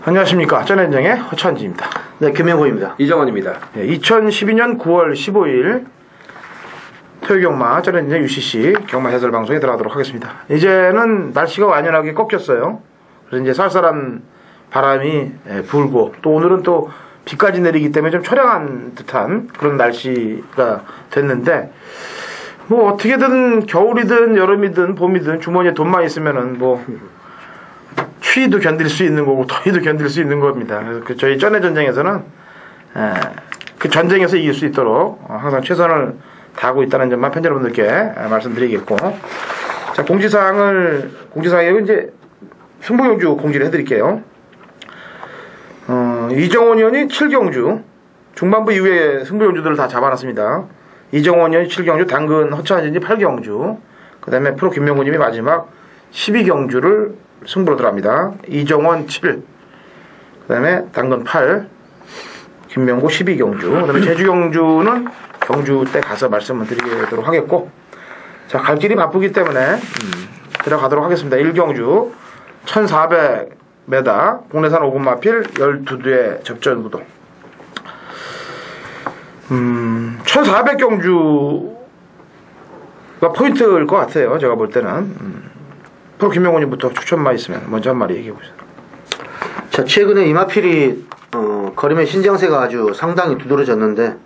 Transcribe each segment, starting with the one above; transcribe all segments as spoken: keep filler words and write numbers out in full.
안녕하십니까. 쩐현정의 허천지입니다. 네, 김명호입니다. 이정원입니다. 네, 이천십이년 구월 십오일 토요경마 쩐현정 유씨씨 경마 해설 방송에 들어가도록 하겠습니다. 이제는 날씨가 완연하게 꺾였어요. 그래서 이제 쌀쌀한 바람이 불고 또 오늘은 또 비까지 내리기 때문에 좀 처량한 듯한 그런 날씨가 됐는데 뭐 어떻게든 겨울이든 여름이든 봄이든 주머니에 돈만 있으면은 뭐 추위도 견딜 수 있는 거고 더위도 견딜 수 있는 겁니다. 그래서 그 저희 쩐의 전쟁에서는 에, 그 전쟁에서 이길 수 있도록 항상 최선을 다하고 있다는 점만 팬 여러분들께 말씀드리겠고, 자 공지사항을 공지사항에 이제 승부경주 공지를 해드릴게요. 어, 이정원 의원이 칠 경주 중반부 이후에 승부경주들을 다 잡아놨습니다. 이정원 의원이 칠 경주, 당근 허차진이 팔 경주, 그 다음에 프로 김명구님이 마지막 십이 경주를 승부로 들어갑니다. 이정원 칠, 그 다음에 당근 팔, 김명구 십이 경주, 그 다음에 제주 경주는 경주 때 가서 말씀을 드리도록 하겠고, 자, 갈 길이 바쁘기 때문에 음, 들어가도록 하겠습니다. 일 경주 천사백 미터 국내산 오 군 마필 열두 대 접전 구도. 음, 천사백 경주가 포인트일 것 같아요. 제가 볼 때는. 음. 프로 김명훈님부터 추천만 있으면 먼저 한 마디 얘기해 보세요. 자, 최근에 이마필이 어, 거름의 신장세가 아주 상당히 두드러졌는데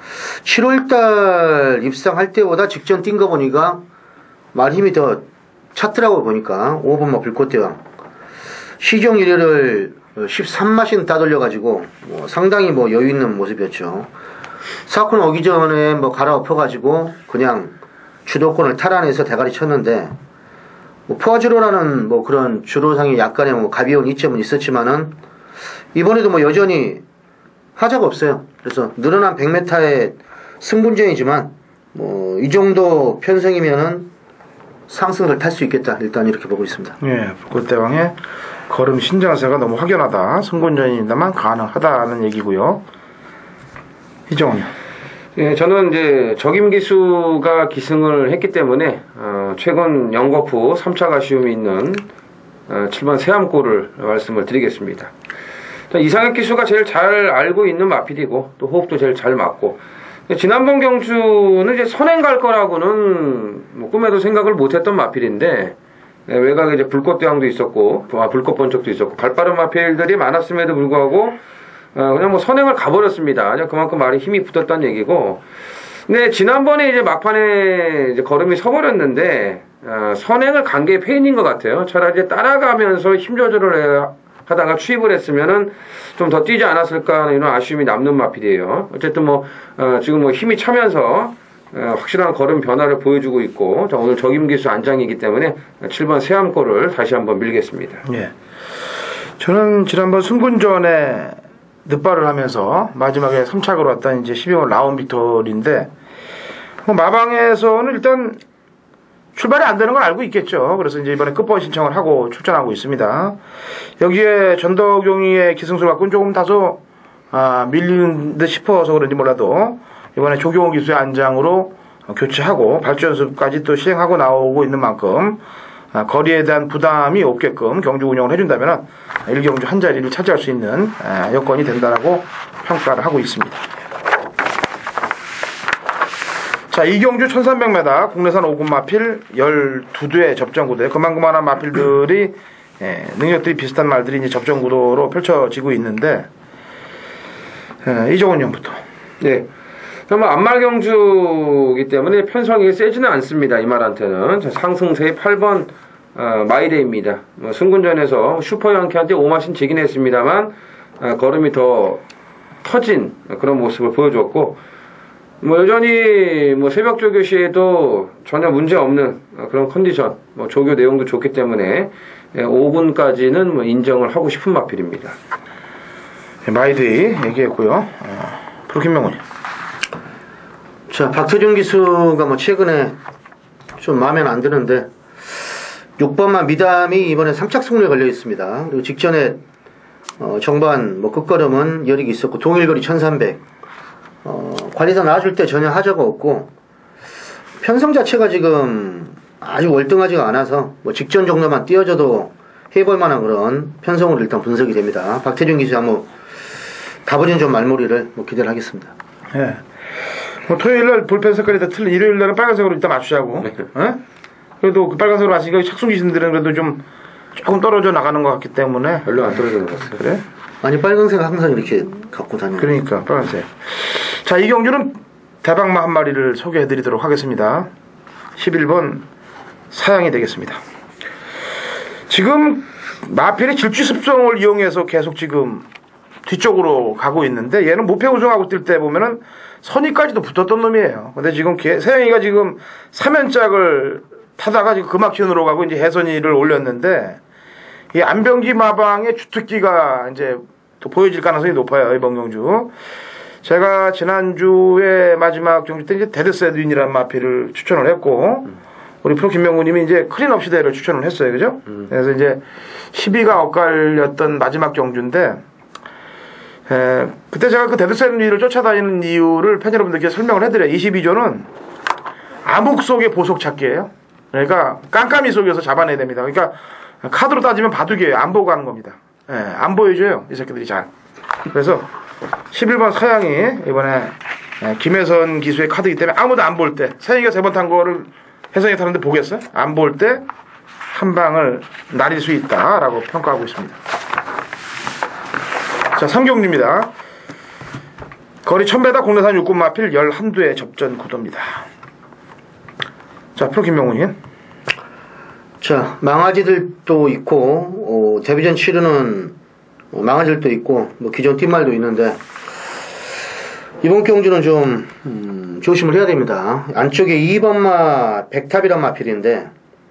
칠월달 입상할 때보다 직전 뛴 거 보니까 말 힘이 더 찼더라고. 보니까 오 번마 불꽃대왕 시종 일 회를 십삼 마신 따돌려가지고 뭐 상당히 뭐 여유있는 모습이었죠. 사건 오기 전에 뭐 갈아엎어가지고 그냥 주도권을 탈환해서 대가리 쳤는데, 뭐 포아주로라는 뭐 그런 주로상의 약간의 뭐 가벼운 이점은 있었지만은 이번에도 뭐 여전히 하자가 없어요. 그래서 늘어난 백 미터의 승분전이지만 뭐 이 정도 편성이면은 상승을 탈 수 있겠다. 일단 이렇게 보고 있습니다. 예, 불꽃대왕의 걸음 신장세가 너무 확연하다. 승분전입니다만 가능하다는 얘기고요. 이정훈. 예, 저는 이제 적임기수가 기승을 했기 때문에 어, 최근 영거푸 삼 차 가시움이 있는 어, 칠 번 세암골을 말씀을 드리겠습니다. 이상혁 기수가 제일 잘 알고 있는 마필이고 또 호흡도 제일 잘 맞고, 지난번 경주는 이제 선행 갈 거라고는 뭐 꿈에도 생각을 못했던 마필인데, 예, 외곽에 이제 불꽃대왕도 있었고 아, 불꽃번쩍도 있었고 발빠른 마필들이 많았음에도 불구하고 어, 그냥 뭐 선행을 가버렸습니다. 그냥 그만큼 말이 힘이 붙었다는 얘기고. 근데 지난번에 이제 막판에 이제 걸음이 서버렸는데, 어, 선행을 간 게 페인인 것 같아요. 차라리 이제 따라가면서 힘 조절을 해, 하다가 추입을 했으면은 좀 더 뛰지 않았을까 하는 이런 아쉬움이 남는 마필이에요. 어쨌든 뭐, 어, 지금 뭐 힘이 차면서, 어, 확실한 걸음 변화를 보여주고 있고, 자, 오늘 적임기수 안장이기 때문에 칠 번 세암골을 다시 한번 밀겠습니다. 예. 저는 지난번 승분전에 늑발을 하면서 마지막에 삼 착으로 왔던 이제 십이 번 라운 빅토리인데, 뭐 마방에서는 일단 출발이 안 되는 걸 알고 있겠죠. 그래서 이제 이번에 끝번 신청을 하고 출전하고 있습니다. 여기에 전덕용이의 기승술 갖고는 조금 다소 아, 밀리는 듯 싶어서 그런지 몰라도 이번에 조경호 기수의 안장으로 교체하고 발주 연습까지 또 시행하고 나오고 있는 만큼 아, 거리에 대한 부담이 없게끔 경주 운영을 해준다면 일 경주 한 자리를 차지할 수 있는 아, 여건이 된다라고 평가를 하고 있습니다. 자, 이 경주 천삼백 미터 국내산 오 군 마필 열두 대 접전구도에 그만그만한 마필들이 예, 능력들이 비슷한 말들이 이제 접전구도로 펼쳐지고 있는데, 예, 이정훈 형부터. 네. 정말 안말경주이기 때문에 편성이 세지는 않습니다. 이 말한테는. 상승세 팔 번 어, 마이데이입니다. 뭐 승군전에서 슈퍼영키한테 오 마신 지긴 했습니다만 어, 걸음이 더 터진 그런 모습을 보여줬고, 뭐 여전히 뭐 새벽 조교 시에도 전혀 문제 없는 그런 컨디션, 뭐 조교 내용도 좋기 때문에 오 군까지는 뭐 인정을 하고 싶은 마필입니다. 네, 마이데이 얘기했고요. 어, 프로 김명훈이. 자, 박태준 기수가 뭐 최근에 좀 마음에 안 드는데 육 번마 미담이 이번에 삼 착 승리에 걸려 있습니다. 그리고 직전에 어, 정반 뭐 끝걸음은 여력이 있었고 동일거리 천삼백 어, 관리사 나와줄 때 전혀 하자가 없고 편성 자체가 지금 아주 월등하지가 않아서 뭐 직전 정도만 띄워줘도 해볼 만한 그런 편성으로 일단 분석이 됩니다. 박태준 기자 뭐 다버진 좀 말머리를 뭐 기대를 하겠습니다. 예. 뭐 토요일 날 볼펜 색깔이 다 틀린 일요일 날은 빨간색으로 일단 맞추자고. 예? 그래도 그 빨간색으로 맞으니까 착순 귀신들은 그래도 좀 조금 떨어져 나가는 것 같기 때문에. 별로 안 떨어지는 것 같아요. 그래? 아니 빨간색 항상 이렇게 갖고 다니는. 그러니까 빨간색. 자, 이 경주는 대박마 한 마리를 소개해드리도록 하겠습니다. 십일 번 사양이 되겠습니다. 지금 마필의 질주 습성을 이용해서 계속 지금 뒤쪽으로 가고 있는데, 얘는 무패 우승하고 뛸 때 보면은 선의까지도 붙었던 놈이에요. 근데 지금 개, 세영이가 지금 삼 연짝을 타다가 지금 금학현으로 가고 이제 해선이를 올렸는데, 이 안병기 마방의 주특기가 이제 또 보여질 가능성이 높아요, 이번 경주. 제가 지난주에 마지막 경주 때 이제 데드세드윈이라는 마필을 추천을 했고, 우리 프로 김명구님이 이제 클린업 시대를 추천을 했어요, 그죠? 음. 그래서 이제 십위가 엇갈렸던 마지막 경주인데, 에, 그때 제가 그 데드세드윈을 쫓아다니는 이유를 팬 여러분들께 설명을 해드려요. 이십이 조는 암흑 속의 보석 찾기예요. 그러니까 깜깜이 속에서 잡아내야 됩니다. 그러니까 카드로 따지면 바둑이에요. 안 보고 하는 겁니다. 예, 안 보여줘요, 이 새끼들이 잘. 그래서 십일 번 서양이 이번에 김혜선 기수의 카드이기 때문에 아무도 안 볼 때, 서양이가 세 번 탄 거를 혜선이 타는데 보겠어요? 안 볼 때 한 방을 날릴 수 있다라고 평가하고 있습니다. 자, 삼 경주입니다. 거리 천 미터 국내산 육군 마필 열한 두의 접전 구도입니다. 자, 프로 김명훈님. 자, 망아지들도 있고, 어, 데뷔전 치르는 어, 망아지들도 있고, 뭐 기존 띠말도 있는데, 이번 경주는 좀, 음, 조심을 해야 됩니다. 안쪽에 이 번마 백탑이란 마필인데,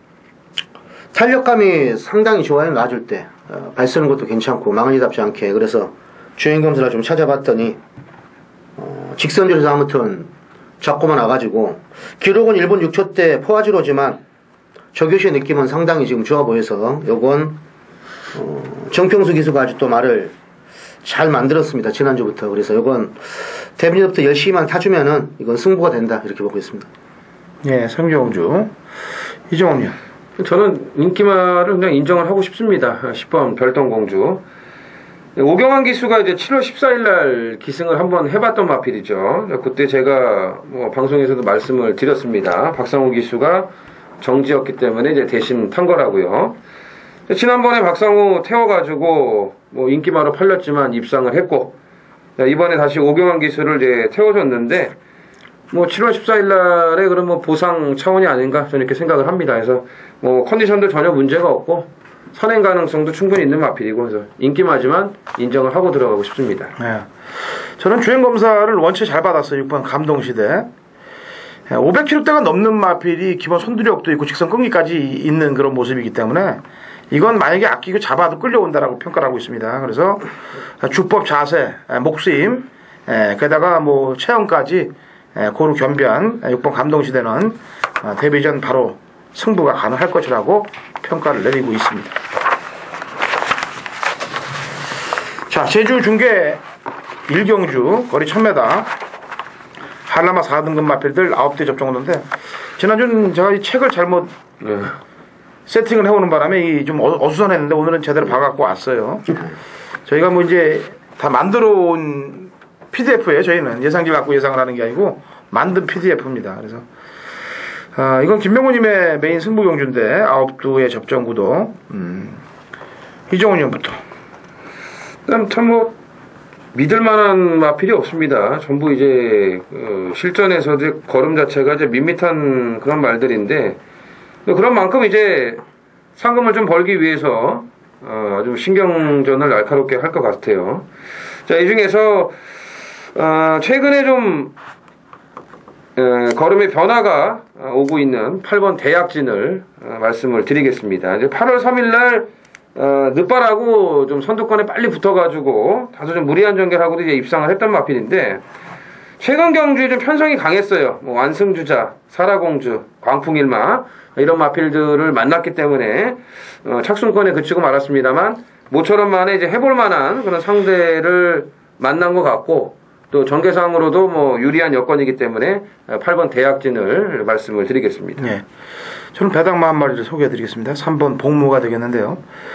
탄력감이 상당히 좋아요, 놔줄 때. 어, 발 쓰는 것도 괜찮고, 망아지답지 않게. 그래서 주행검사를 좀 찾아봤더니, 어, 직선줄에서 아무튼 잡고만 와가지고, 기록은 일 분 육 초 대 포화지로지만, 저교시의 느낌은 상당히 지금 좋아 보여서 요건 어, 정평수 기수가 아주 또 말을 잘 만들었습니다. 지난주부터. 그래서 요건 데뷔전부터 열심히만 타주면은 이건 승부가 된다 이렇게 보고 있습니다. 예, 삼 경주 이정훈님. 저는 인기말을 그냥 인정을 하고 싶습니다. 십 번 별똥공주. 오경환 기수가 이제 칠월 십사일 날 기승을 한번 해봤던 마필이죠. 그때 제가 뭐 방송에서도 말씀을 드렸습니다. 박상우 기수가 정지였기 때문에 이제 대신 탄 거라고요. 지난번에 박상우 태워가지고 뭐 인기마로 팔렸지만 입상을 했고, 이번에 다시 오경환 기수를 이제 태워줬는데, 뭐 칠월 십사일 날에 그런 뭐 보상 차원이 아닌가 저는 이렇게 생각을 합니다. 그래서 뭐 컨디션도 전혀 문제가 없고 선행 가능성도 충분히 있는 마필이고, 그래서 인기마지만 인정을 하고 들어가고 싶습니다. 네. 저는 주행 검사를 원체 잘 받았어요. 육 번 감동시대. 오백 킬로그램대가 넘는 마필이 기본 손두력도 있고 직선 끈기까지 있는 그런 모습이기 때문에 이건 만약에 아끼고 잡아도 끌려온다라고 평가를 하고 있습니다. 그래서 주법 자세, 목수임, 게다가 뭐 체형까지 고루 겸비한 육 번 감동시대는 데뷔전 바로 승부가 가능할 것이라고 평가를 내리고 있습니다. 자, 제주 중계 일 경주 거리 천 미터 한라마 사 등급 마필들 아홉 대 접종하는데, 지난주는 제가 이 책을 잘못 네. 세팅을 해오는 바람에 이 좀 어수선했는데 오늘은 제대로 봐갖고 왔어요. 저희가 뭐 이제 다 만들어 온 피디에프예요. 저희는 예상지 갖고 예상을 하는 게 아니고 만든 피디에프입니다. 그래서 아, 이건 김명훈님의 메인 승부 경주인데 아홉 두의 접전 구도. 음, 이정훈 형부터. 그럼 참 뭐 믿을만한 마필이 없습니다. 전부 이제 어, 실전에서 걸음 자체가 이제 밋밋한 그런 말들인데, 그런 만큼 이제 상금을 좀 벌기 위해서 어, 아주 신경전을 날카롭게 할 것 같아요. 자, 이 중에서 어, 최근에 좀 어, 걸음의 변화가 오고 있는 팔 번 대약진을 어, 말씀을 드리겠습니다. 이제 팔월 삼일 날 어, 늦바라고 좀 선두권에 빨리 붙어가지고 다소 좀 무리한 전개하고도 이제 입상을 했던 마필인데, 최근 경주에 좀 편성이 강했어요. 뭐 완승주자, 사라공주, 광풍일마 이런 마필들을 만났기 때문에 어, 착순권에 그치고 말았습니다만, 모처럼 만에 이제 해볼 만한 그런 상대를 만난 것 같고, 또 전개상으로도 뭐 유리한 여건이기 때문에 팔 번 대약진을 말씀을 드리겠습니다. 네. 저는 배당마 한 마리를 소개해 드리겠습니다. 삼 번 복무가 되겠는데요.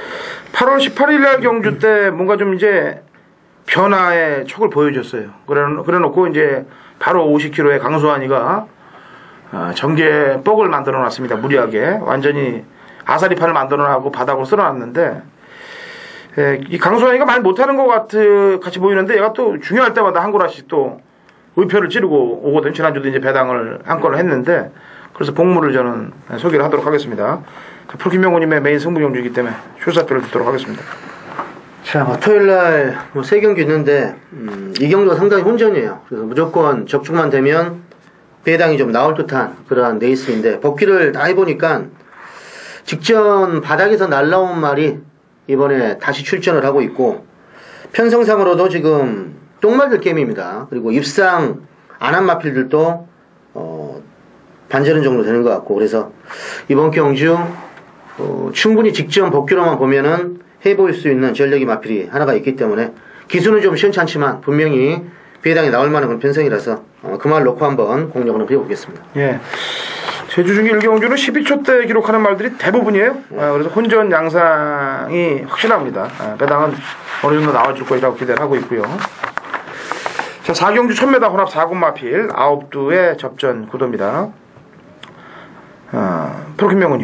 팔월 십팔일 날 경주 때 뭔가 좀 이제 변화의 촉을 보여줬어요. 그래, 그래 놓고 이제 바로 오십 킬로그램의 강수환이가 어, 전개 뻑을 만들어 놨습니다. 무리하게. 완전히 아사리판을 만들어 놨고 바닥으로 쓸어 놨는데, 예, 이 강수환이가 말 못하는 것 같이, 같이 보이는데 얘가 또 중요할 때마다 한 골씩 또 의표를 찌르고 오거든. 지난주도 이제 배당을 한 건을 했는데, 그래서 복무를 저는 소개를 하도록 하겠습니다. 프로김명호님의 메인 승부 경주이기 때문에 출사표를 듣도록 하겠습니다. 자, 뭐 토요일날 뭐 세 경기 있는데 음, 이 경기가 상당히 혼전이에요. 그래서 무조건 적중만 되면 배당이 좀 나올 듯한 그러한 레이스인데 복귀를 다 해보니까 직전 바닥에서 날라온 말이 이번에 다시 출전을 하고 있고 편성상으로도 지금 똥말들 게임입니다. 그리고 입상 안 한 마필들도 어, 반절은 정도 되는 것 같고 그래서 이번 경주 어, 충분히 직전 복귀로만 보면은 해볼 수 있는 전력이 마필이 하나가 있기 때문에 기수는 좀 시원찮지만 분명히 배당이 나올 만한 그런 편성이라서 어, 그 말 놓고 한번 공략을 한번 해보겠습니다. 예. 제주 중계 일 경주는 십이 초 때 기록하는 말들이 대부분이에요. 예. 아, 그래서 혼전 양상이 확실합니다. 아, 배당은 어느 정도 나와줄 것이라고 기대를 하고 있고요. 자, 사 경주 천 미터 혼합 사 군 마필 아홉 두의 접전 구도입니다. 아, 프로김명호님.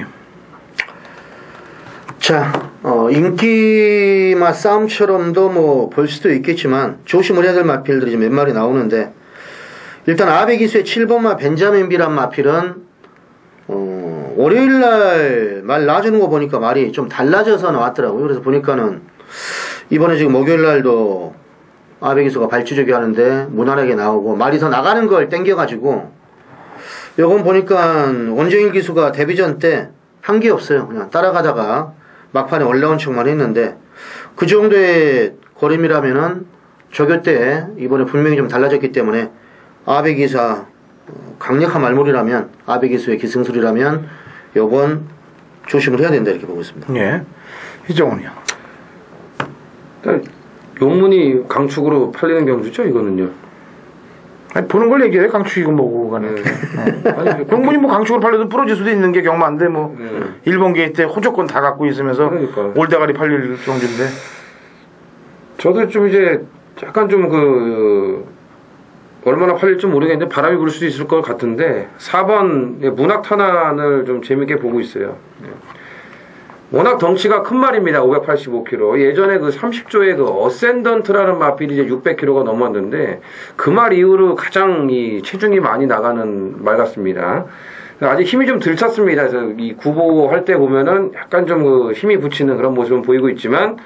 자, 어, 인기마 싸움처럼도 뭐 볼 수도 있겠지만 조심을 해야 될 마필들이 좀 몇 마리 나오는데 일단 아베기수의 칠 번마 벤자민 비란 마필은 어, 월요일날 말 놔주는 거 보니까 말이 좀 달라져서 나왔더라고요. 그래서 보니까는 이번에 지금 목요일날도 아베기수가 발주저기 하는데 무난하게 나오고 말이 더 나가는 걸 땡겨가지고 요건 보니까 원정일 기수가 데뷔전 때 한 게 없어요. 그냥 따라가다가 막판에 올라온 척만 했는데 그 정도의 걸음이라면은 저교 때 이번에 분명히 좀 달라졌기 때문에 아베기사 강력한 말물이라면 아베기수의 기승술이라면 요번 조심을 해야 된다 이렇게 보고 있습니다. 예. 이정훈이요. 일단 용문이 강축으로 팔리는 경주죠 이거는요. 아니, 보는 걸 얘기해. 강축이고 뭐고 간에. 네. 아니, 경문이 뭐 강축으로 팔려도 부러질 수도 있는 게 경마인데 뭐 네. 일본 게이트 때 호조권 다 갖고 있으면서 그러니까. 올대가리 팔릴 경주인데. 저도 좀 이제 약간 좀 그 얼마나 팔릴지 모르겠는데 바람이 불 수도 있을 것 같은데 사 번 문학 탄환을 좀 재밌게 보고 있어요. 워낙 덩치가 큰 말입니다. 오백팔십오 킬로그램. 예전에 그 삼십 조의 그 어센던트라는 마필이 이제 육백 킬로그램가 넘었는데 그 말 이후로 가장 이 체중이 많이 나가는 말 같습니다. 아직 힘이 좀 덜 찼습니다. 그래서 이 구보 할 때 보면은 약간 좀 그 힘이 붙이는 그런 모습은 보이고 있지만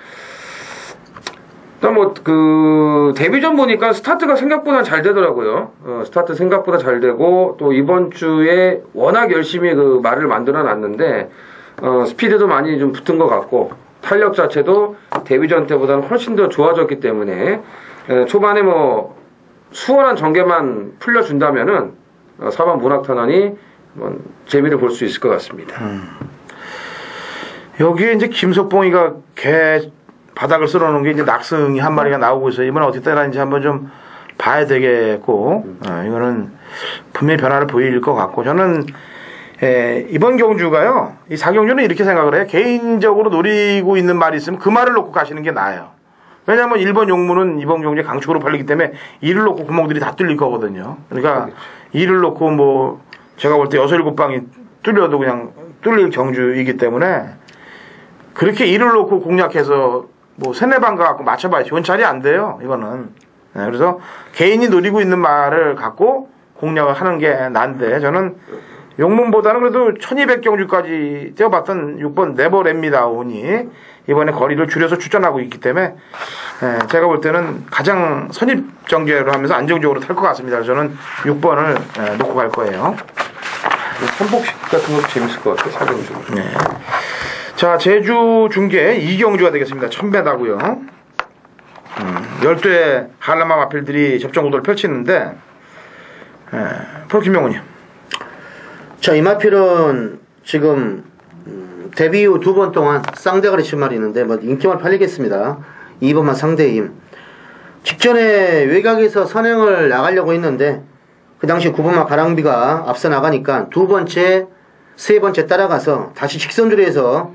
일단 뭐 그 데뷔전 보니까 스타트가 생각보다 잘 되더라고요. 어, 스타트 생각보다 잘 되고 또 이번 주에 워낙 열심히 그 말을 만들어 놨는데 어, 스피드도 많이 좀 붙은 것 같고 탄력 자체도 데뷔전 때보다는 훨씬 더 좋아졌기 때문에 에, 초반에 뭐 수월한 전개만 풀려준다면은 어, 사 번 문학탄환이 뭐, 재미를 볼 수 있을 것 같습니다. 음. 여기에 이제 김석봉이가 개 바닥을 쓸어놓은 게 이제 낙승이 한 마리가 나오고 있어요. 이번에 어떻게 따라하는지 한번 좀 봐야 되겠고 어, 이거는 분명히 변화를 보일 것 같고 저는 에, 이번 경주가요. 이 사 경주는 이렇게 생각을 해요. 개인적으로 노리고 있는 말이 있으면 그 말을 놓고 가시는 게 나아요. 왜냐하면 일본 용무는 이번 경주에 강축으로 팔리기 때문에 이를 놓고 구멍들이 다 뚫릴 거거든요. 그러니까 이를 놓고 뭐 제가 볼 때 여섯 일곱 방이 뚫려도 그냥 뚫릴 경주이기 때문에 그렇게 이를 놓고 공략해서 뭐 세네 방 갖고 맞춰봐야 현찰이 안 돼요. 이거는. 네, 그래서 개인이 노리고 있는 말을 갖고 공략을 하는 게 난데 저는 용문보다는 그래도 천이백 경주까지 뛰어봤던 육 번 네버랩니다.오니 이번에 거리를 줄여서 출전하고 있기 때문에 예, 제가 볼 때는 가장 선입 전개를 하면서 안정적으로 탈 것 같습니다. 그래서 저는 육 번을 예, 놓고 갈 거예요. 선복식 같은 것도 재밌을 것 같아요. 사 경주. 네. 자, 제주 중계 이 경주가 되겠습니다. 천 미터고요. 음, 열두의 한라마 마필들이 접전 구도를 펼치는데 예, 프로 김명훈님. 자, 이 마필은 지금 음, 데뷔 후 두 번 동안 쌍대가리 친 말이 있는데 뭐 인기만 팔리겠습니다. 이 번만 상대의 힘. 직전에 외곽에서 선행을 나가려고 했는데 그 당시 구 번마 가랑비가 앞서 나가니까 두 번째, 세 번째 따라가서 다시 직선주로해서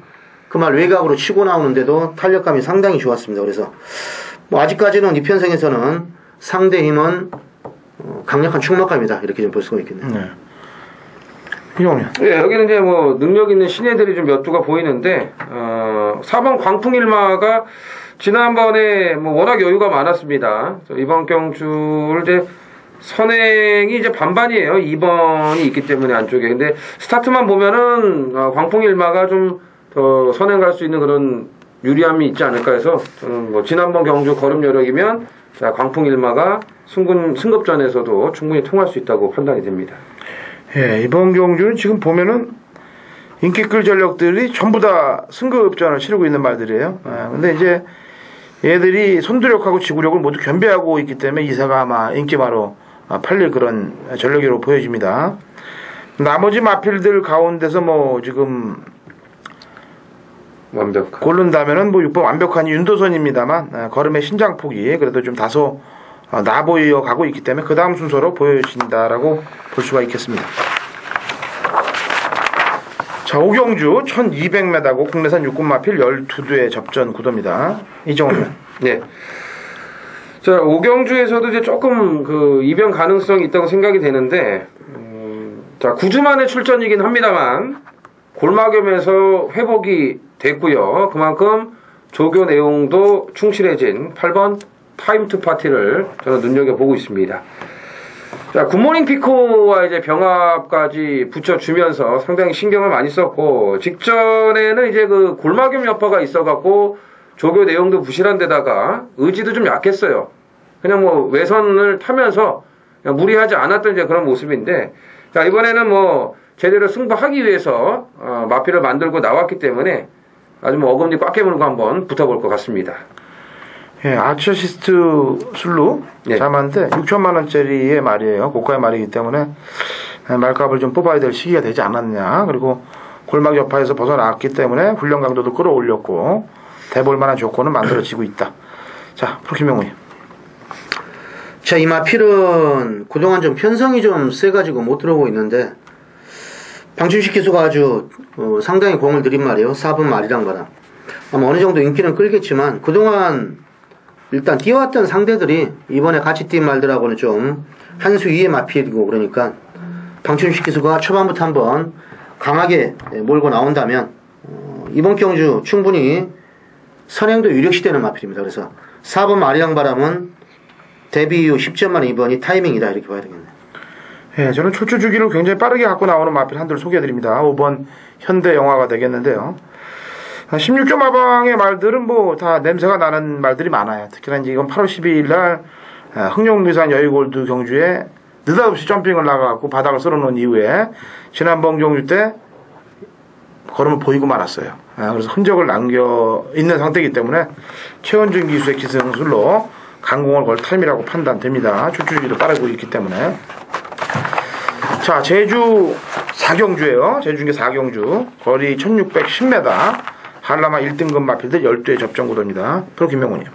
그 말 외곽으로 치고 나오는데도 탄력감이 상당히 좋았습니다. 그래서 뭐 아직까지는 이 편성에서는 상대 힘은 어, 강력한 충막감이다 이렇게 좀 볼 수가 있겠네요. 네. 이종훈. 예, 여기는 이제 뭐 능력 있는 신예들이 좀 몇 두가 보이는데 어, 사 번 광풍일마가 지난번에 뭐 워낙 여유가 많았습니다. 이번 경주를 이제 선행이 이제 반반이에요. 이 번이 있기 때문에 안쪽에. 근데 스타트만 보면은 어, 광풍일마가 좀 더 선행 갈 수 있는 그런 유리함이 있지 않을까 해서 저는 뭐 지난번 경주 걸음 여력이면 자, 광풍일마가 승군, 승급전에서도 충분히 통할 수 있다고 판단이 됩니다. 예, 이번 경주는 지금 보면은 인기끌 전력들이 전부 다 승급전을 치르고 있는 말들이에요. 아, 근데 이제 얘들이 선두력하고 지구력을 모두 겸비하고 있기 때문에 이사가 아마 인기마로 팔릴 그런 전력으로 보여집니다. 나머지 마필들 가운데서 뭐 지금 완벽한. 고른다면은 뭐 육 번 완벽한 윤도선입니다만 아, 걸음의 신장폭이 그래도 좀 다소 어, 나 보여 가고 있기 때문에 그 다음 순서로 보여진다라고 볼 수가 있겠습니다. 자, 오경주 천이백 미터고 국내산 육군 마필 열두 대의 접전 구도입니다. 이정훈. 네. 자, 오경주에서도 이제 조금 그 이변 가능성이 있다고 생각이 되는데, 음, 자, 구 주 만에 출전이긴 합니다만, 골마겸에서 회복이 됐고요. 그만큼 조교 내용도 충실해진 팔 번 타임 투 파티를 저는 눈여겨보고 있습니다. 자, 굿모닝 피코와 이제 병합까지 붙여주면서 상당히 신경을 많이 썼고, 직전에는 이제 그 골마겸 여파가 있어갖고, 조교 내용도 부실한 데다가 의지도 좀 약했어요. 그냥 뭐 외선을 타면서 그냥 무리하지 않았던 이제 그런 모습인데, 자, 이번에는 뭐 제대로 승부하기 위해서 어, 마필을 만들고 나왔기 때문에 아주 뭐 어금니 꽉 깨물고 한번 붙어볼 것 같습니다. 예, 아처시스트 술로 예. 잠한데 육천만 원짜리의 말이에요. 고가의 말이기 때문에 말값을 좀 뽑아야 될 시기가 되지 않았냐. 그리고 골막 여파에서 벗어났기 때문에 훈련 강도도 끌어올렸고 대볼 만한 조건은 만들어지고 있다. 자, 프로킴 의원님. 자, 이 마필은 그동안 좀 편성이 좀 세가지고 못 들어오고 있는데 방춘식 기수가 아주 어, 상당히 공을 들인 말이에요. 사 번 말이랑 바람. 아마 어느 정도 인기는 끌겠지만 그동안 일단 뛰어왔던 상대들이 이번에 같이 뛴 말들하고는 좀 한 수 위의 마필이고 그러니까 방춘식 기수가 초반부터 한번 강하게 몰고 나온다면 어, 이번 경주 충분히 선행도 유력시되는 마필입니다. 그래서 사 번 말이랑 바람은 데뷔 이후 십 점 만에 이번이 타이밍이다 이렇게 봐야 되겠네요. 예, 저는 초초 주기를 굉장히 빠르게 갖고 나오는 마필 한들 소개해드립니다. 오 번 현대 영화가 되겠는데요. 십육 점 하방의 말들은 뭐 다 냄새가 나는 말들이 많아요. 특히나 이제 이건 팔월 십이일 날 흥룡미산 여의골드 경주에 느닷없이 점핑을 나가갖고 바닥을 쓸어놓은 이후에 지난번 경주 때 걸음을 보이고 말았어요. 그래서 흔적을 남겨 있는 상태이기 때문에 최원준 기수의 기승술로 강공을 걸 타임이라고 판단됩니다. 출주기도 빠르고 있기 때문에. 자, 제주 사경주예요. 제주 중에 사경주 거리 천육백십 미터 한라마 일 등급 마필들 열두 대 접전 구도입니다. 프로 김명훈이요.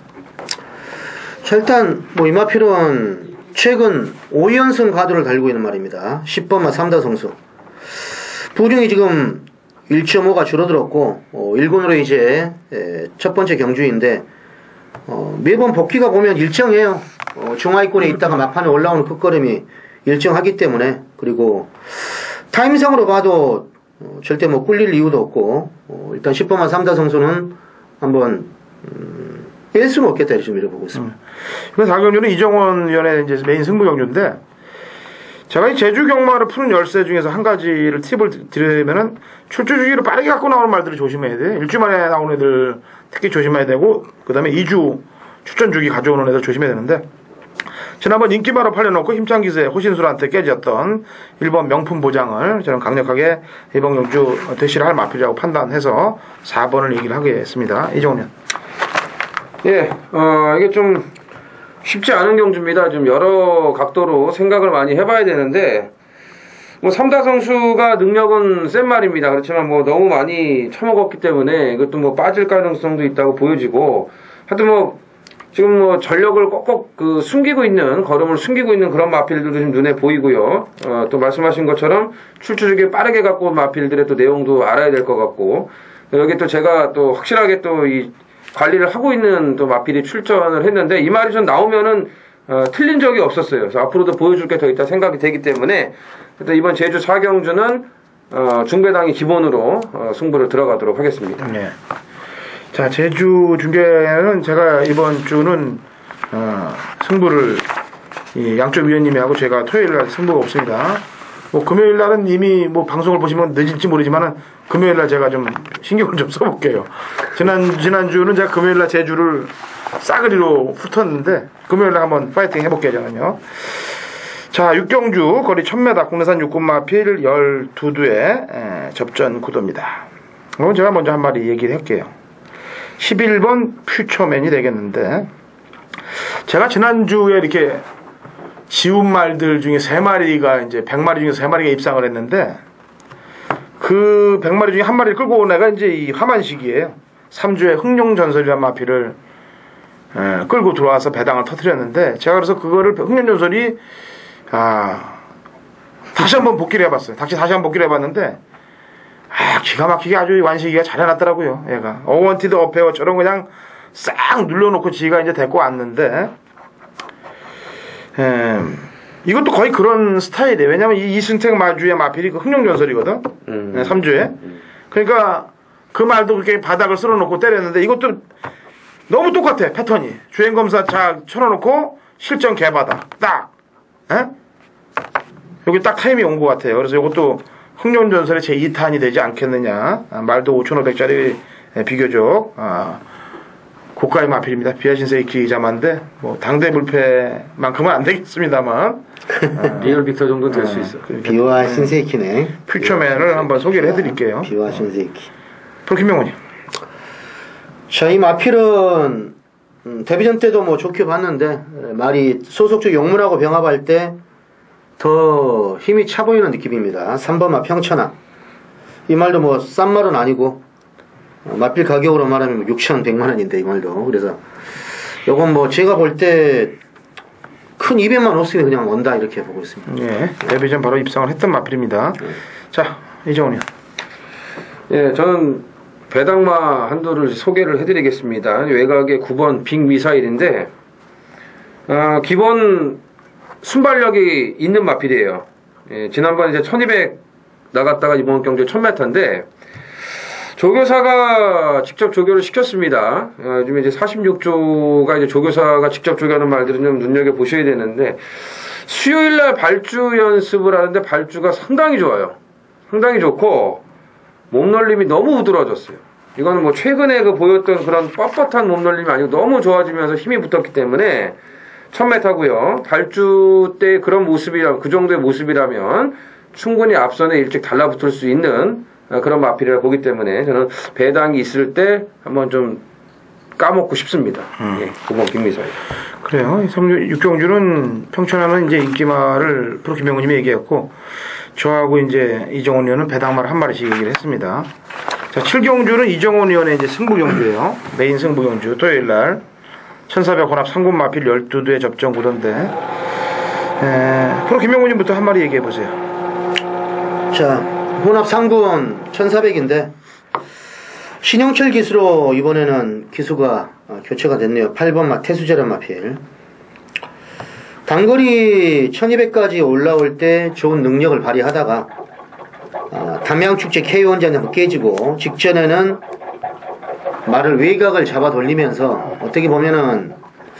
자, 일단 뭐 이 마필은 최근 오 연승 가도를 달고 있는 말입니다. 십 번마 삼 다 성수. 부중이 지금 일 점 오가 줄어들었고 어, 일 군으로 이제 에, 첫 번째 경주인데 어, 매번 복귀가 보면 일정해요. 어, 중하위권에 있다가 막판에 올라오는 끝걸음이 일정하기 때문에 그리고 타임상으로 봐도 어, 절대 뭐 꿀릴 이유도 없고 어, 일단 십 번마 삼 다 성수는 한번 음, 뺄 수는 없겠다 이렇게 좀 밀어보고 있습니다. 이번 사경주는 이정원 위원의 이제 메인 승부 경주인데 제가 이 제주 경마를 푸는 열쇠 중에서 한 가지를 팁을 드리면은 출주 주기를 빠르게 갖고 나오는 말들을 조심해야 돼. 일주 만에 나오는 애들 특히 조심해야 되고 그 다음에 이 주 출전 주기 가져오는 애들 조심해야 되는데 지난번 인기마로 팔려놓고 힘찬 기세 호신술한테 깨졌던 일 번 명품 보장을 저는 강력하게 이번 경주 대시를 할 마필이라고 판단해서 사 번을 얘기를 하겠습니다. 이정훈. 예, 어, 이게 좀 쉽지 않은 경주입니다. 좀 여러 각도로 생각을 많이 해봐야 되는데, 뭐, 삼다성수가 능력은 센 말입니다. 그렇지만 뭐, 너무 많이 처먹었기 때문에 이것도 뭐, 빠질 가능성도 있다고 보여지고, 하여튼 뭐, 지금 뭐, 전력을 꼭꼭 그 숨기고 있는, 걸음을 숨기고 있는 그런 마필들도 좀 눈에 보이고요. 어, 또 말씀하신 것처럼 출주주기 빠르게 갖고 온 마필들의 또 내용도 알아야 될 것 같고, 여기 또 제가 또 확실하게 또 이 관리를 하고 있는 또 마필이 출전을 했는데 이 말이 좀 나오면은 어, 틀린 적이 없었어요. 그래서 앞으로도 보여줄 게 더 있다 생각이 되기 때문에 일단 이번 제주 사 경주는 어, 중배당이 기본으로 어, 승부를 들어가도록 하겠습니다. 네. 자, 제주 중계는 제가 이번 주는 어, 승부를 이 양쪽 위원님이 하고 제가 토요일 날 승부가 없습니다. 뭐 금요일 날은 이미 뭐 방송을 보시면 늦을지 모르지만은 금요일 날 제가 좀 신경을 좀 써볼게요. 지난 지난주는 제가 금요일 날 제주를 싸그리로 훑었는데 금요일 날 한번 파이팅 해볼게요, 저는요. 자, 육경주 거리 천 미터 국내산 육군마필 열두 두의 접전 구도입니다. 그럼 제가 먼저 한 마리 얘기를 할게요. 십일 번 퓨처맨이 되겠는데, 제가 지난주에 이렇게 지운 말들 중에 세 마리가 이제 백 마리 중에 세 마리가 입상을 했는데, 그 백 마리 중에 한 마리를 끌고 온 애가 이제 이 화만식이에요. 삼 주에 흥룡전설이라는 마필을 에, 끌고 들어와서 배당을 터뜨렸는데, 제가 그래서 그거를 흥룡전설이 아, 다시 한번 복귀를 해봤어요. 다시 다시 한번 복귀를 해봤는데, 아, 기가 막히게 아주 완식이가 잘 해놨더라고요, 얘가. 어원티드 어페어처럼 그냥 싹 눌러놓고 지가 이제 데리고 왔는데, 에, 이것도 거의 그런 스타일이에요. 왜냐면 이 이승택 마주의 마필이 그 흥룡전설이거든, 음. 네, 삼 주에. 그러니까 그 말도 그렇게 바닥을 쓸어놓고 때렸는데, 이것도 너무 똑같아, 패턴이. 주행검사 차 쳐놓고 실전 개바닥. 딱. 에? 여기 딱 타임이 온 것 같아요. 그래서 이것도 흥룡전설의 제이 탄이 되지 않겠느냐. 아, 말도 오천오백 짜리 비교적 아, 고가의 마필입니다. 비아신 세이키 자만데 뭐 당대 불패만큼은 안 되겠습니다만 아, 리얼 빅터 정도 될 수 아, 있어. 그러니까, 비와 네. 신세이키네. 퓨처맨을 한번 소개를 해드릴게요. 비와 신세이키. 프로 김명훈이. 자, 이 마필은 음, 데뷔전 때도 뭐 좋게 봤는데 말이 소속주 용문하고 병합할 때 더 힘이 차 보이는 느낌입니다. 삼 번 마 평천하. 이 말도 뭐 싼 말은 아니고 어, 마필 가격으로 말하면 육천백만 원인데 이 말도. 그래서 요건 뭐 제가 볼 때 큰 이벤트만 없으면 그냥 원다 이렇게 보고 있습니다. 예, 데뷔전 바로 입상을 했던 마필입니다. 네. 자, 이정훈이요. 예, 저는 배당마 한도를 소개를 해드리겠습니다. 외곽의 구 번 빅 미사일인데 어, 기본 순발력이 있는 마필이에요. 예, 지난번 이제 천이백 나갔다가 이번 경주 천 미터인데 조교사가 직접 조교를 시켰습니다. 어, 요즘 이제 사십육 조가 이제 조교사가 직접 조교하는 말들은 좀 눈여겨 보셔야 되는데 수요일날 발주 연습을 하는데 발주가 상당히 좋아요. 상당히 좋고 몸놀림이 너무 부드러워졌어요. 이거는 뭐 최근에 그 보였던 그런 뻣뻣한 몸놀림이 아니고 너무 좋아지면서 힘이 붙었기 때문에 천 미터고요. 발주 때 그런 모습이라면 그 정도의 모습이라면 충분히 앞선에 일찍 달라붙을 수 있는 그런 마필이라 보기 때문에 저는 배당이 있을 때 한번 좀 까먹고 싶습니다. 음. 예, 구 번 김미사일. 그래요. 육경주는 평천하는 이제 인기마를 프로 김명훈님이 얘기했고, 저하고 이제 이정훈 의원은 배당마를 한 마리씩 얘기를 했습니다. 자, 칠 경주는 이정훈 의원의 이제 승부 경주예요. 메인 승부 경주 토요일 날 천사백 혼합 상군 마필 열두 두의 접전 구도인데, 에, 프로 김명훈님부터 한 마리 얘기해 보세요. 자, 혼합 상군 천사백인데 신영철 기수로 이번에는 기수가 교체가 됐네요. 팔 번 마 태수재련 마필. 단거리 천이백까지 올라올 때 좋은 능력을 발휘하다가 어, 담양축제 케이오 원전이 깨지고 직전에는 말을 외곽을 잡아 돌리면서 어떻게 보면은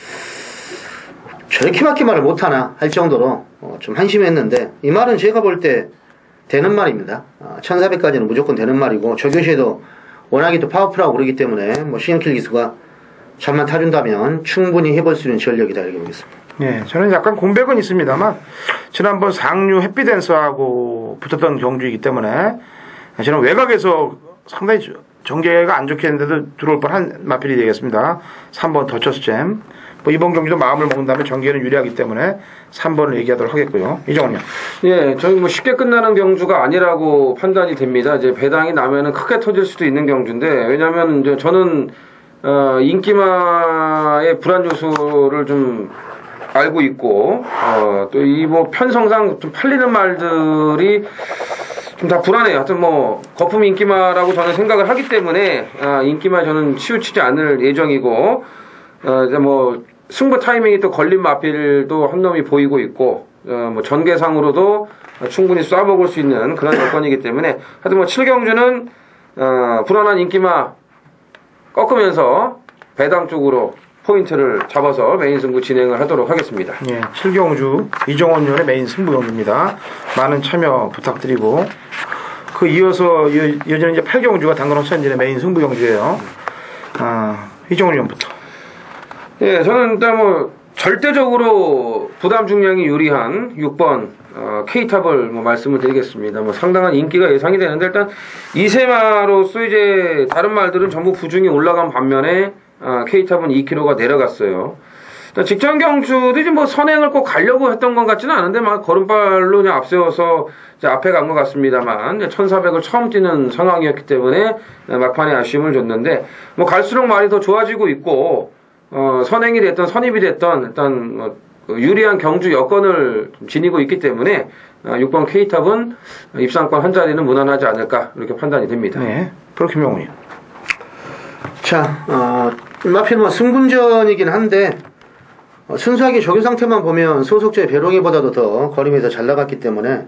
저렇게밖에 말을 못하나 할 정도로 어, 좀 한심했는데 이 말은 제가 볼 때 되는 말입니다. 어, 천사백까지는 무조건 되는 말이고 조교시에도 워낙에 또 파워풀하고 그러기 때문에 뭐 신영길 기수가 잠만 타준다면 충분히 해볼 수 있는 전력이다 이렇게 보겠습니다. 예, 저는 약간 공백은 있습니다만 지난번 상류 해피댄스하고 붙었던 경주이기 때문에 저는 외곽에서 상당히 전개가 안 좋게 했는데도 들어올 뻔한 마필이 되겠습니다. 삼 번 더처스잼. 뭐 이번 경기도 마음을 먹는다면 전개는 유리하기 때문에 삼 번을 얘기하도록 하겠고요. 이정훈이요. 예, 저는 뭐 쉽게 끝나는 경주가 아니라고 판단이 됩니다. 이제 배당이 나면은 크게 터질 수도 있는 경주인데, 왜냐면 이제 저는, 어, 인기마의 불안 요소를 좀 알고 있고, 어, 또 이 뭐 편성상 좀 팔리는 말들이 좀 다 불안해요. 하여튼 뭐 거품 인기마라고 저는 생각을 하기 때문에 아, 인기마 저는 치우치지 않을 예정이고 어, 이제 뭐 승부 타이밍이 또 걸린 마필도 한 놈이 보이고 있고 어, 뭐 전개상으로도 충분히 쏴먹을 수 있는 그런 여건이기 때문에 하여튼 뭐 칠 경주는 어, 불안한 인기마 꺾으면서 배당 쪽으로 포인트를 잡아서 메인 승부 진행을 하도록 하겠습니다. 예, 칠 경주 이정원 위원의 메인 승부 경주입니다. 많은 참여 부탁드리고 그 이어서 이어, 이어지는 이제 팔 경주가 당근호 천진의 메인 승부 경주예요. 아, 이정원 위원부터. 예, 저는 일단 뭐 절대적으로 부담 중량이 유리한 육 번 어, K탑을 뭐 말씀을 드리겠습니다. 뭐 상당한 인기가 예상이 되는데 일단 이세마로서 이제 다른 말들은 전부 부중이 올라간 반면에 어, K탑은 이 킬로그램가 내려갔어요. 직전 경주도 이제 뭐 선행을 꼭 가려고 했던 것 같지는 않은데 막 걸음발로 그냥 앞세워서 이제 앞에 간 것 같습니다만 천사백을 처음 뛰는 상황이었기 때문에 막판에 아쉬움을 줬는데 뭐 갈수록 말이 더 좋아지고 있고 어, 선행이 됐던 선입이 됐던 일단 뭐 유리한 경주 여건을 지니고 있기 때문에 어, 육 번 K탑은 입상권 한 자리는 무난하지 않을까 이렇게 판단이 됩니다. 네, 프로킴 명훈이. 자, 어, 마필은 뭐 승분전이긴 한데 어, 순수하게 조교 상태만 보면 소속주의 배롱이보다도 더 거림이 더 잘 나갔기 때문에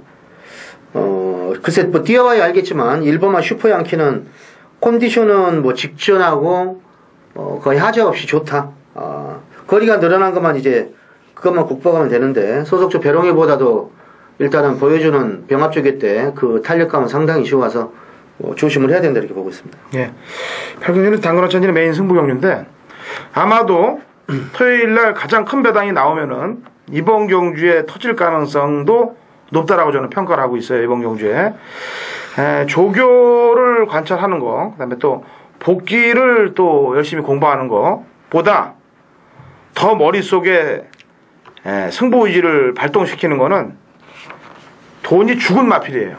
어, 글쎄 뭐 뛰어와야 알겠지만 일본마 슈퍼양키는 컨디션은 뭐 직전하고 어, 거의 하자 없이 좋다. 어, 거리가 늘어난 것만 이제 그것만 국보가면 되는데 소속주 배롱이보다도 일단은 보여주는 병합조개 때 그 탄력감은 상당히 좋아서 어, 조심을 해야 된다 이렇게 보고 있습니다. 예, 팔 경주는 당근호 천진의 메인 승부 경주인데 아마도 토요일날 가장 큰 배당이 나오면은 이번 경주에 터질 가능성도 높다라고 저는 평가를 하고 있어요. 이번 경주에 에, 조교를 관찰하는 거, 그다음에 또 복귀를 또 열심히 공부하는 거보다 더 머릿속에 에, 승부 의지를 발동시키는 거는 돈이 죽은 마필이에요.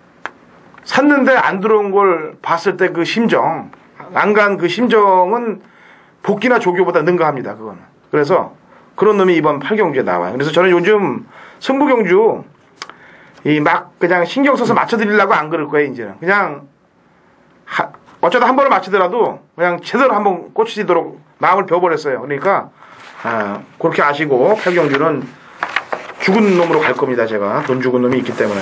샀는데 안 들어온 걸 봤을 때 그 심정, 안 간 그 심정은 복귀나 조교보다 능가합니다. 그거는. 그래서 그런 놈이 이번 팔 경주에 나와요. 그래서 저는 요즘 승부 경주 이 막 그냥 신경 써서 맞춰드리려고 안 그럴 거예요. 이제는 그냥 하, 어쩌다 한 번을 맞히더라도 그냥 제대로 한번 꽂히도록 마음을 배워버렸어요. 그러니까 아, 그렇게 아시고 팔 경주는 죽은 놈으로 갈 겁니다. 제가 돈 죽은 놈이 있기 때문에.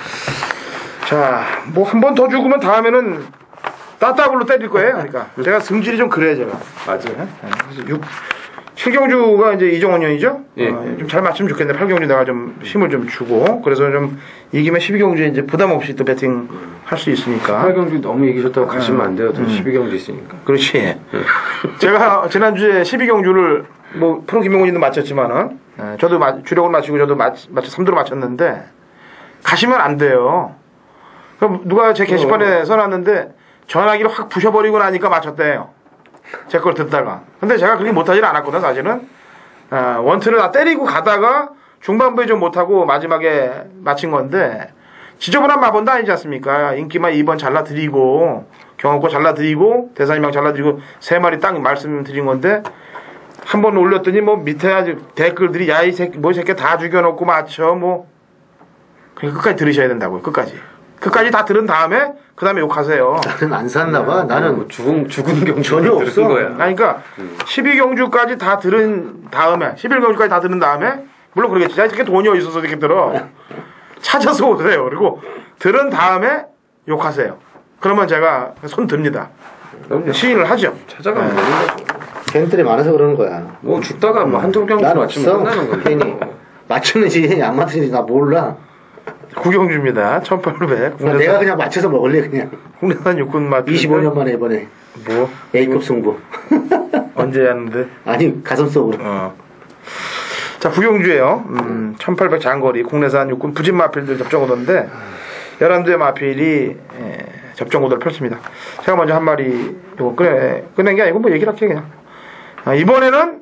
자, 뭐 한 번 더 죽으면 다음에는 따따블로 때릴 거예요. 그러니까 제가 승질이 좀 그래요, 제가. 맞아요. 그래서 육, 칠 경주가 이제 이정원 년이죠. 예. 어, 좀 잘 맞추면 좋겠는데 팔 경주 내가 좀 힘을 좀 주고 그래서 좀 이기면 십이 경주에 이제 부담 없이 또 배팅 할 수 있으니까. 팔 경주 너무 이기셨다고 가시면 안 돼요. 또 음. 십이 경주 있으니까. 그렇지. 제가 지난주에 십이 경주를 뭐 프로 김용훈이도 맞췄지만은 예, 저도 마, 주력을 맞추고 저도 맞, 맞춰 삼 도로 맞췄는데 가시면 안 돼요. 그럼 누가 제 게시판에 어. 써놨는데 전화기를 확 부셔버리고 나니까 맞췄대요. 제 걸 듣다가. 근데 제가 그렇게 못하지는 않았거든, 사실은. 어, 원투를 다 때리고 가다가 중반부에 좀 못하고 마지막에 맞힌 건데, 지저분한 마본도 아니지 않습니까? 인기만 이 번 잘라드리고, 경험고 잘라드리고, 대사님랑 잘라드리고, 세 마리 딱 말씀드린 건데, 한 번 올렸더니 뭐 밑에 아주 댓글들이, 야, 이 새끼, 뭐 이 새끼 다 죽여놓고 맞춰, 뭐. 그냥 끝까지 들으셔야 된다고요, 끝까지. 끝까지 다 들은 다음에 그 다음에 욕하세요. 나는 안 샀나봐. 음, 나는 뭐 죽은 죽은 경주 전혀 없어. 거야. 아니, 그러니까 음. 십이 경주까지 다 들은 다음에 십일 경주까지 다 들은 다음에 물론 그러겠지. 야, 이렇게 돈이 어디 있어서 이렇게 들어. 찾아서 오세요. 그리고 들은 다음에 욕하세요. 그러면 제가 손 듭니다. 시인을 하죠. 찾아가면 네. 되는 거죠. 팬들이 많아서 그러는 거야. 뭐 죽다가 뭐 한두 경주 난 맞추면 없어. 끝나는 거죠. 괜히 맞추는지 안 맞추는지 나 몰라. 구경주입니다. 천팔백. 그러니까 내가 그냥 맞춰서 먹을래 그냥. 국내산 육군 맛. 이십오 년 만에 이번에 뭐 A급 승부. 언제 했는데? 아니 가슴 속으로. 어. 자, 구경주예요. 음, 천팔백 장거리 국내산 육군 부진 마필들 접종 오던데 열한 대 마필이 에, 접종 오도를 펼칩니다. 제가 먼저 한 마리 이거 꺼내 꺼낸 게 아니고 뭐 얘기를 할게요 그냥. 아, 이번에는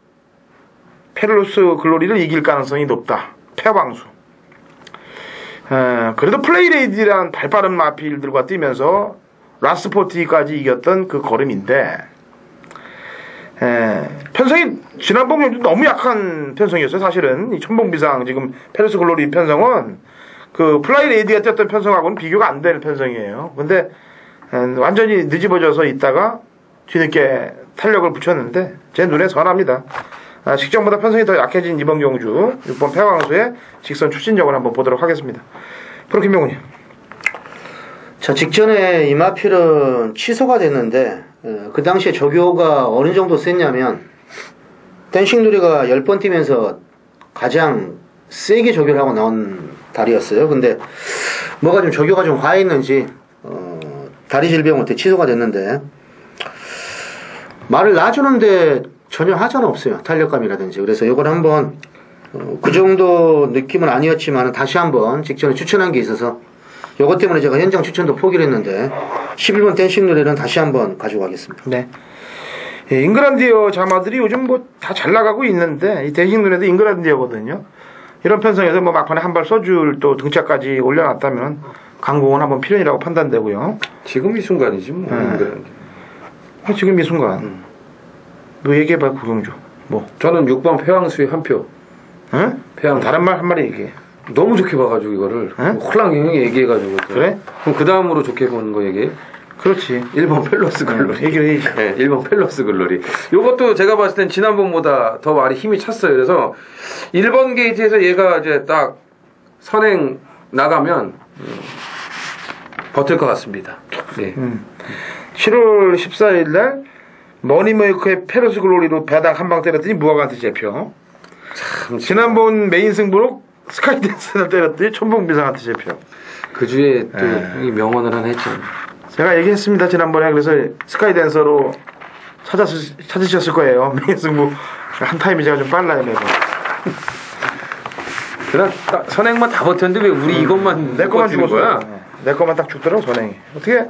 페를로스 글로리를 이길 가능성이 높다. 패방수. 에, 그래도 플레이레이디란 발빠른 마필들과 뛰면서 라스포티까지 이겼던 그 걸음인데 에, 편성이 지난번 경주 너무 약한 편성이었어요. 사실은 이 천봉비상 지금 페르스 글로리 편성은 그 플라이 레이디가 뛰었던 편성하고는 비교가 안 될 편성이에요. 근데 완전히 늦어져서 있다가 뒤늦게 탄력을 붙였는데 제 눈에 선합니다. 아, 직전보다 편성이 더 약해진 이번 경주 육 번 패왕수의 직선 추진력을 한번 보도록 하겠습니다. 프로 김명훈님. 자, 직전에 이마필은 취소가 됐는데 어, 그 당시에 조교가 어느 정도 셌냐면 댄싱 누리가 십 번 뛰면서 가장 세게 조교를 하고 나온 달이었어요. 근데 뭐가 좀 조교가 좀 과했는지 어, 다리 질병 어때 취소가 됐는데 말을 놔주는데 전혀 하자는 없어요. 탄력감이라든지. 그래서 이걸 한번 어, 그 정도 느낌은 아니었지만 다시 한번 직전에 추천한 게 있어서 이것 때문에 제가 현장 추천도 포기를 했는데 십일 번 댄싱 노래는 다시 한번 가져가겠습니다. 네. 예, 잉그란디어 자마들이 요즘 뭐 다 잘 나가고 있는데 이 댄싱 노래도 잉그란디어거든요. 이런 편성에서 뭐 막판에 한 발 써줄 또 등차까지 올려놨다면 강공은 한번 필연이라고 판단되고요. 지금 이 순간이지 뭐. 네. 아, 지금 이 순간. 음. 너 얘기해봐 구경주. 뭐? 저는 육 번 패왕수의 한 표. 응? 패왕 다른 말 한 마리 얘기해. 너무 좋게 봐가지고 이거를 응? 홀랑 형이 얘기해가지고. 그래? 그럼 그 다음으로 좋게 보는 거 얘기해. 그렇지. 일 번 펠로스 글로리. 응, 얘기를 해야지. 네, 일 번 펠로스 글로리. 요것도 제가 봤을 땐 지난번보다 더 말이 힘이 찼어요. 그래서 일 번 게이트에서 얘가 이제 딱 선행 나가면 음, 버틸 것 같습니다. 네. 음. 칠월 십사일 날 머니메이커의 페로스 글로리로 배당 한 방 때렸더니 무화과한테 잡혀. 참, 지난번 메인 승부로 스카이댄스를 때렸더니 천봉비상한테 잡혀. 그 주에 또 에. 형이 명언을 하나 했잖아요. 제가 얘기했습니다 지난번에. 그래서 스카이댄서로 찾았, 찾으셨을 거예요. 메인 승부 한 타임이 제가 좀 빨라요 매번. 그냥 딱 선행만 다 버텼는데 왜 우리 이것만 내 거만 버티는 죽었어. 거야? 내 거만 딱 죽더라고 선행이. 어떻게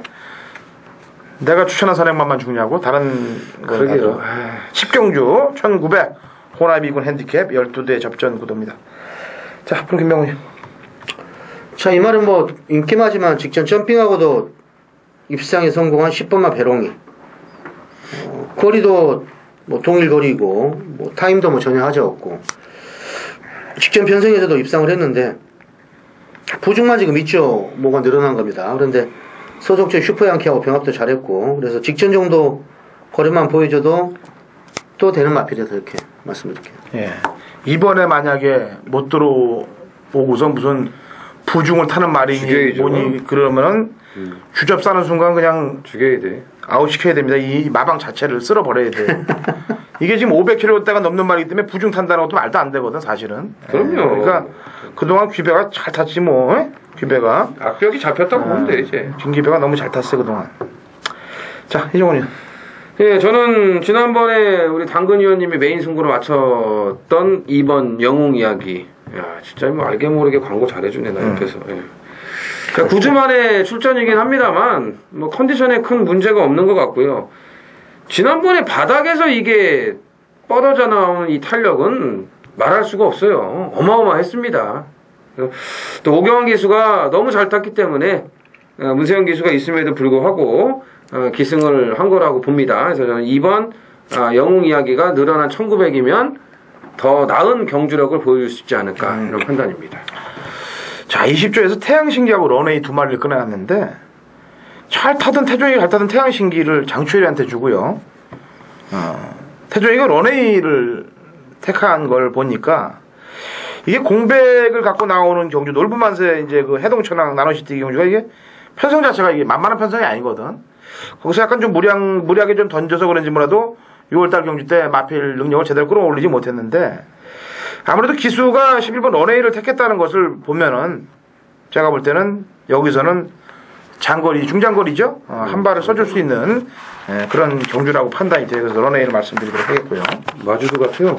내가 추천한 선행만만 죽냐고. 다른 그러게요. 십 경주 천구백 호나비군 핸디캡 열두 대 접전 구도입니다. 자, 프로 김명훈님. 자, 이 말은 뭐 인기마지만 직전 점핑하고도 입상에 성공한 십 번마 배롱이 어, 거리도 뭐 동일 거리고 뭐 타임도 뭐 전혀 하자 없고 직전 편성에서도 입상을 했는데 부중만 지금 있죠. 뭐가 늘어난 겁니다. 그런데 소속체 슈퍼양키하고 병합도 잘했고 그래서 직전 정도 거리만 보여줘도 또 되는 마필이라서 이렇게 말씀드릴게요. 예. 이번에 만약에 못 들어오고서 무슨 부중을 타는 말이 죽여야죠. 뭐니 그러면은 음. 주접 싸는 순간 그냥 죽여야 돼. 아웃시켜야 됩니다. 이 마방 자체를 쓸어버려야 돼요. 이게 지금 오백 킬로미터대가 넘는 말이기 때문에 부중 탄다는 것도 말도 안 되거든 사실은. 그럼요. 예. 그러니까 그동안 귀배가 잘 탔지 뭐. 예? 귀배가. 악벽이 잡혔다고 보면 돼 이제. 김귀배가 너무 잘 탔어요 그동안. 자, 이종훈이. 예, 저는 지난번에 우리 당근 의원님이 메인 승부로 맞췄던 이 번 영웅 이야기. 야, 진짜 뭐 알게 모르게 광고 잘해주네 나 옆에서. 예. 그러니까 구 주 만에 출전이긴 합니다만 뭐 컨디션에 큰 문제가 없는 것 같고요. 지난번에 바닥에서 이게 뻗어져 나온 이 탄력은 말할 수가 없어요. 어마어마했습니다. 또 오경환 기수가 너무 잘 탔기 때문에 어, 문세영 기수가 있음에도 불구하고 어, 기승을 한 거라고 봅니다. 그래서 저는 이번 어, 영웅 이야기가 늘어난 천구백이면 더 나은 경주력을 보여줄 수 있지 않을까 음. 이런 판단입니다. 자, 이십 조에서 태양신기하고 런웨이 두 마리를 꺼내놨는데 잘 타던 태종이가 잘 타던 태양신기를 장추열이한테 주고요. 어, 태종이가 런웨이를 택한 걸 보니까 이게 공백을 갖고 나오는 경주 놀부 만세 이제 그 해동천왕 나노시티 경주가 이게 편성 자체가 이게 만만한 편성이 아니거든. 거기서 약간 좀 무량 무리하게 좀 던져서 그런지 몰라도 유월달 경주 때 마필 능력을 제대로 끌어올리지 못했는데 아무래도 기수가 십일 번 런웨이를 택했다는 것을 보면은 제가 볼 때는 여기서는 장거리 중장거리죠. 어, 한 발을 써줄 수 있는 예, 그런 경주라고 판단이 돼요. 그래서 런웨이를 말씀드리도록 하겠고요. 마주도 같아요.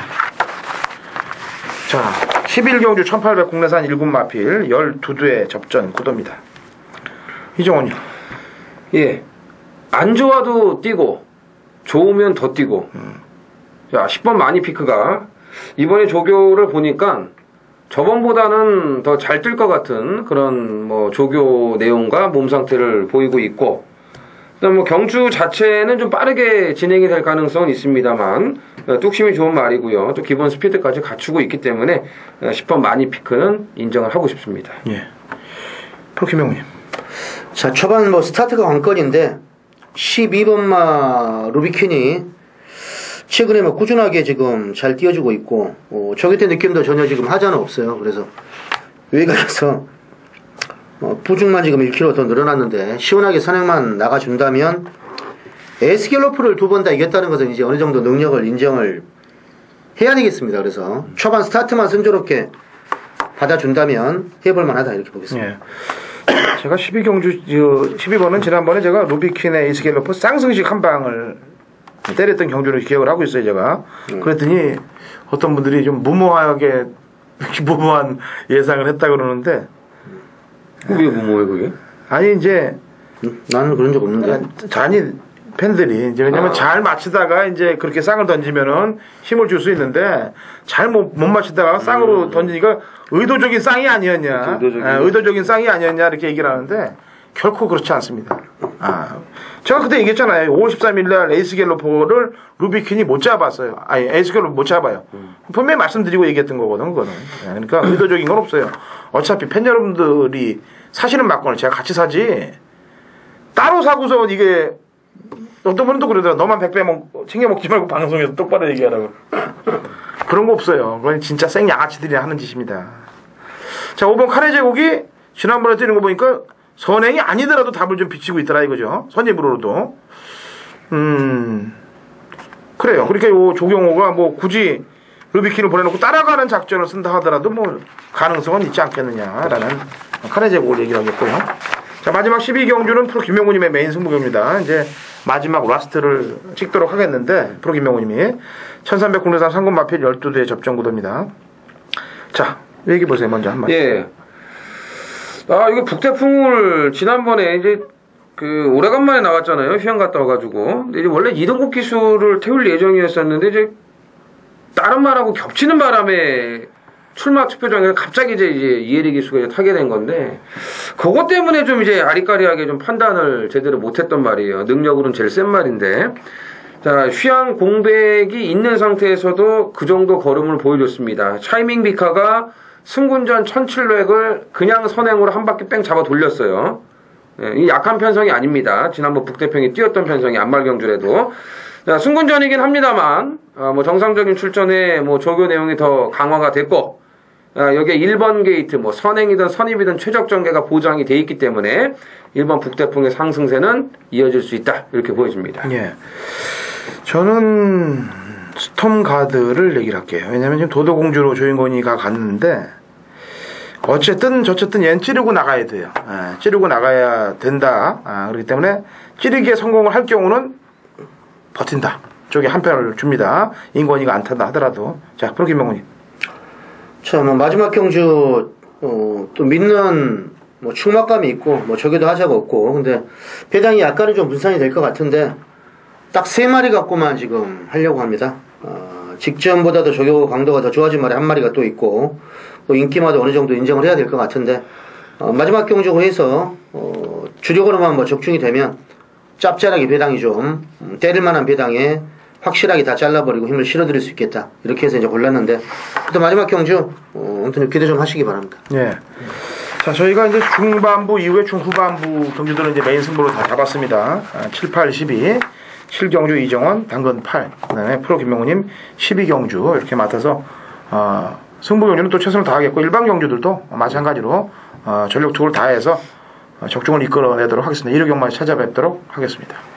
자, 십일 경주 천팔백 국내산 일 군 마필 열두 대 접전 구도입니다. 이정원요. 예. 안 좋아도 뛰고, 좋으면 더 뛰고. 음. 자, 십 번 마니피크가 이번에 조교를 보니까 저번보다는 더 잘 뛸 것 같은 그런 뭐 조교 내용과 몸 상태를 보이고 있고, 일단 뭐 경주 자체는 좀 빠르게 진행이 될 가능성은 있습니다만 뚝심이 좋은 말이고요. 또 기본 스피드까지 갖추고 있기 때문에 십 번 많이 피크는 인정을 하고 싶습니다. 예. 프로 김영우님. 자, 초반 뭐 스타트가 관건인데 십이 번마 루비퀸이 최근에 뭐 꾸준하게 지금 잘 뛰어주고 있고 어, 저기 때 느낌도 전혀 지금 하자는 없어요. 그래서 외곽에서 어, 부중만 지금 일 킬로미터 더 늘어났는데 시원하게 선행만 나가준다면 에스갤로프를 두 번 다 이겼다는 것은 이제 어느 정도 능력을 인정을 해야 되겠습니다. 그래서 초반 스타트만 순조롭게 받아준다면 해볼만하다 이렇게 보겠습니다. 예. 제가 십이 경주 십이 번은 지난번에 제가 루비퀸의 에이스갤로프 쌍승식 한 방을 때렸던 경주를 기억을 하고 있어요, 제가. 음. 그랬더니 어떤 분들이 좀 무모하게 무모한 예상을 했다 그러는데. 그게 무모해 그게? 아니 이제 음? 나는 그런 적 없는데. 아니 팬들이 이제 왜냐면 아. 잘 맞히다가 이제 그렇게 쌍을 던지면은 힘을 줄 수 있는데 잘 못 못 맞히다가 쌍으로 음. 던지니까 의도적인 쌍이 아니었냐, 의도적인. 아, 의도적인 쌍이 아니었냐 이렇게 얘기를 하는데 결코 그렇지 않습니다. 아, 제가 그때 얘기했잖아요. 오월 십삼일 날 에이스갤로퍼를 루비퀸이 못 잡았어요. 아니 에이스갤로퍼 못 잡아요. 음. 분명히 말씀드리고 얘기했던 거거든, 그거는. 그러니까 의도적인 건 없어요. 어차피 팬 여러분들이 사시는 막권을 제가 같이 사지 따로 사고서 이게 어떤 분은 또 그러더라. 너만 백 배 먹, 챙겨 먹지 말고 방송에서 똑바로 얘기하라고. 그런 거 없어요. 그건 진짜 생 양아치들이 하는 짓입니다. 자, 오 번 카레 제국이 지난번에 뛰는 거 보니까 선행이 아니더라도 답을 좀 비치고 있더라 이거죠. 선입으로도. 음, 그래요. 그러니까 요 조경호가 뭐 굳이 루비킨을 보내놓고 따라가는 작전을 쓴다 하더라도 뭐 가능성은 있지 않겠느냐라는 카레 제국을 얘기를 하겠고요. 자, 마지막 십이 경주는 프로 김명우님의 메인 승부입니다. 이제 마지막 라스트를 찍도록 하겠는데, 프로 김명우님이 천삼백 국내산 상금 마필 열두 대 접전 구도입니다. 자, 얘기 보세요. 먼저 한 마디. 예. 아, 이거 북태풍을 지난번에 이제 그 오래간만에 나왔잖아요. 휴양 갔다 와가지고. 근데 이제 원래 이등급 기수를 태울 예정이었었는데 이제 다른 말하고 겹치는 바람에 출마 투표장에 갑자기 이제, 이제 이혜리 기수가 이제 타게 된 건데, 그것 때문에 좀 이제 아리까리하게 좀 판단을 제대로 못했던 말이에요. 능력으로는 제일 센 말인데. 자, 휴양 공백이 있는 상태에서도 그 정도 걸음을 보여줬습니다. 차이밍 비카가 승군전 천칠백을 그냥 선행으로 한 바퀴 뺑 잡아 돌렸어요. 예, 이 약한 편성이 아닙니다. 지난번 북태평이 뛰었던 편성이 안말경주래도. 자, 승군전이긴 합니다만, 어, 뭐 정상적인 출전에 뭐 조교 내용이 더 강화가 됐고, 아, 여기에 일 번 게이트, 뭐, 선행이든 선입이든 최적 전개가 보장이 돼 있기 때문에 일 번 북태풍의 상승세는 이어질 수 있다. 이렇게 보여집니다. 예. 저는 스톰가드를 얘기를 할게요. 왜냐면 지금 도도공주로 조인권이가 갔는데, 어쨌든 저쨌든 얘는 찌르고 나가야 돼요. 예, 찌르고 나가야 된다. 아, 그렇기 때문에 찌르기에 성공을 할 경우는 버틴다. 쪽에 한 편을 줍니다. 인권이가 안 탄다 하더라도. 자, 프로 김명훈님. 자, 뭐 마지막 경주 어, 또 믿는 뭐 충막감이 있고 뭐 저기도 하자가 없고 근데 배당이 약간은 좀 분산이 될 것 같은데 딱 세 마리 갖고만 지금 하려고 합니다. 어, 직전보다도 저기 강도가 더 좋아진 말이 한 마리가 또 있고 또 인기마다 어느 정도 인정을 해야 될 것 같은데 어, 마지막 경주 후에서 어, 주력으로만 뭐 적중이 되면 짭짤하게 배당이 좀 음, 때릴 만한 배당에 확실하게 다 잘라버리고 힘을 실어드릴 수 있겠다. 이렇게 해서 이제 골랐는데, 또 마지막 경주, 어, 아무튼 기대 좀 하시기 바랍니다. 예. 자, 저희가 이제 중반부 이후에 중후반부 경주들은 이제 메인 승부로 다 잡았습니다. 아, 칠, 팔, 십이. 칠 경주 이정원, 당근 팔. 그 다음에 프로 김명우님 십이 경주 이렇게 맡아서, 어, 승부 경주는 또 최선을 다하겠고, 일반 경주들도 마찬가지로, 어, 전력 투구를 다해서 적중을 이끌어내도록 하겠습니다. 일 호 경마에 찾아뵙도록 하겠습니다.